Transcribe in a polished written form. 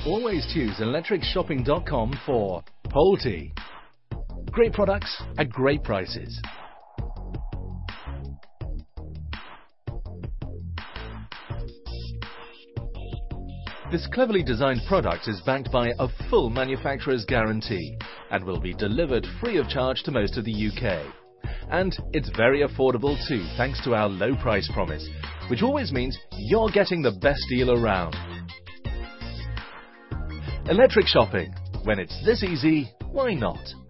always choose Electricshopping.com for Polti. Great products at great prices. This cleverly designed product is backed by a full manufacturer's guarantee and will be delivered free of charge to most of the UK. And it's very affordable too, thanks to our low price promise, which always means you're getting the best deal around. Electric shopping. When it's this easy, why not?